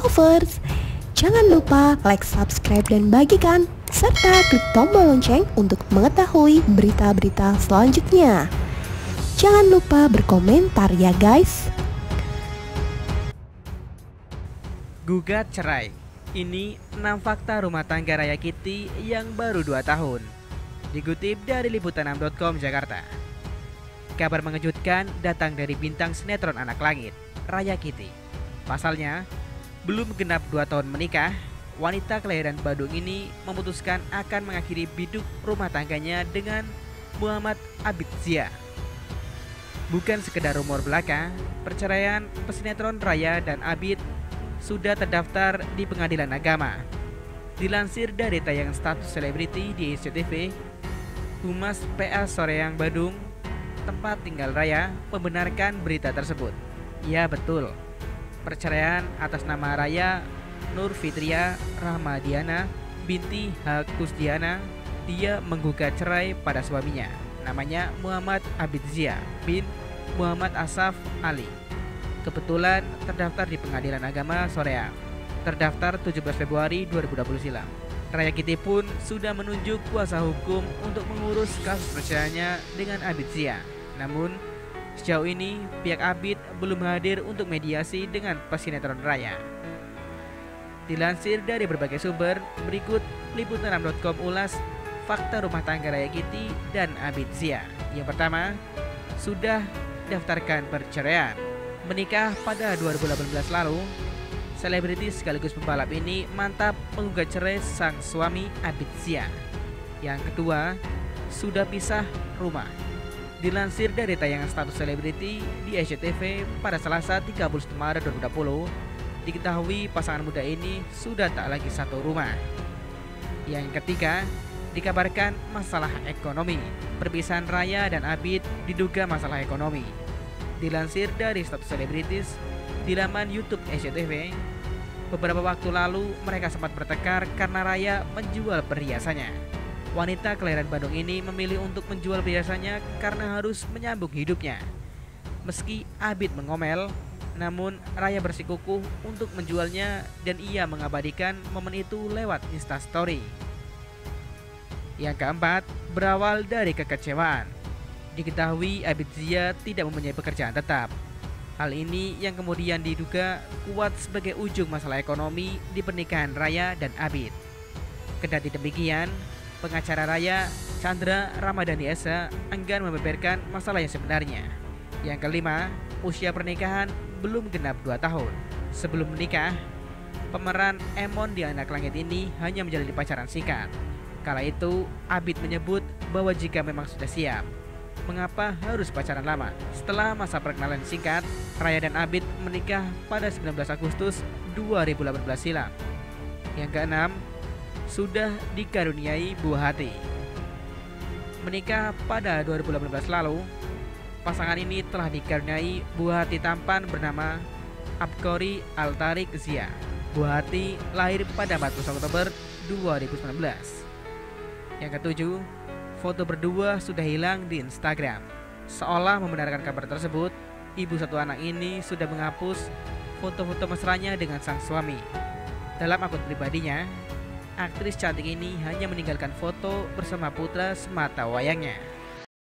lovers. Jangan lupa like, subscribe, dan bagikan, serta klik tombol lonceng untuk mengetahui berita-berita selanjutnya. Jangan lupa berkomentar ya guys. Gugat cerai. Ini 6 fakta rumah tangga Raya Kitty yang baru 2 tahun. Dikutip dari liputan6.com Jakarta. Kabar mengejutkan datang dari bintang sinetron Anak Langit, Raya Kitty. Pasalnya, belum genap 2 tahun menikah, wanita kelahiran Bandung ini memutuskan akan mengakhiri biduk rumah tangganya dengan Muhammad Abid Zia. Bukan sekedar rumor belaka, perceraian pesinetron Raya dan Abid sudah terdaftar di Pengadilan Agama. Dilansir dari tayangan status selebriti di SCTV, Humas PA Soreang Bandung, tempat tinggal Raya, membenarkan berita tersebut. Ya betul, perceraian atas nama Raya Nur Fitria Rahmadiana binti H. Kusdiana. Dia menggugat cerai pada suaminya, namanya Muhammad Abid Zia bin Muhammad Asaf Ali. Kebetulan terdaftar di Pengadilan Agama Soreang, terdaftar 17 Februari 2020 silam. Raya Kitty pun sudah menunjuk kuasa hukum untuk mengurus kasus perceraiannya dengan Abid Zia. Namun, sejauh ini pihak Abid belum hadir untuk mediasi dengan pesinetron Raya. Dilansir dari berbagai sumber, berikut liputan6.com ulas fakta rumah tangga Raya Kitty dan Abid Zia. Yang pertama, sudah daftarkan perceraian. Menikah pada 2018 lalu, selebriti sekaligus pembalap ini mantap menggugat cerai sang suami Abid Zia. Yang kedua, sudah pisah rumah. Dilansir dari tayangan status selebriti di SCTV pada Selasa 31 Maret 2020, diketahui pasangan muda ini sudah tak lagi satu rumah. Yang ketiga, dikabarkan masalah ekonomi. Perpisahan Raya dan Abid diduga masalah ekonomi. Dilansir dari status selebritis di laman YouTube SCTV, beberapa waktu lalu mereka sempat bertengkar karena Raya menjual perhiasannya. Wanita kelahiran Bandung ini memilih untuk menjual perhiasannya karena harus menyambung hidupnya. Meski Abid mengomel, namun Raya bersikukuh untuk menjualnya dan ia mengabadikan momen itu lewat Instastory. Yang keempat, berawal dari kekecewaan. Diketahui Abid Zia tidak mempunyai pekerjaan tetap. Hal ini yang kemudian diduga kuat sebagai ujung masalah ekonomi di pernikahan Raya dan Abid. Kendati demikian, pengacara Raya, Chandra Ramadhani Esa, enggan membeberkan masalah yang sebenarnya. Yang kelima, usia pernikahan belum genap 2 tahun. Sebelum menikah, pemeran Emon di Anak Langit ini hanya menjalani pacaran singkat. Kala itu, Abid menyebut bahwa jika memang sudah siap, mengapa harus pacaran lama? Setelah masa perkenalan singkat, Raya dan Abid menikah pada 19 Agustus 2018 silam. Yang keenam, sudah dikaruniai buah hati. Menikah pada 2018 lalu, pasangan ini telah dikaruniai buah hati tampan bernama Abkori Altarik Zia. Buah hati lahir pada 14 Oktober 2019. Yang ketujuh, foto berdua sudah hilang di Instagram. Seolah membenarkan kabar tersebut, ibu satu anak ini sudah menghapus foto-foto mesranya dengan sang suami. Dalam akun pribadinya, aktris cantik ini hanya meninggalkan foto bersama putra semata wayangnya.